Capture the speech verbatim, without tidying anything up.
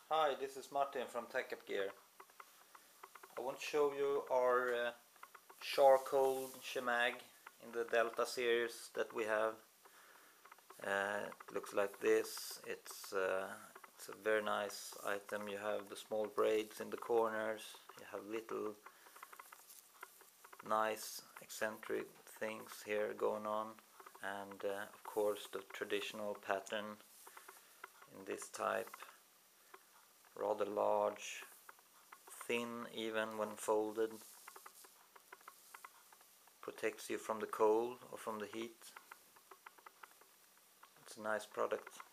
Hi, this is Martin from Tac-Up Gear. I want to show you our uh, charcoal Shemagh in the Delta series that we have. Uh, it looks like this. It's, uh, it's a very nice item. You have the small braids in the corners. You have little nice eccentric things here going on, and uh, of course the traditional pattern in this type. Rather large, thin even when folded, protects you from the cold or from the heat. It's a nice product.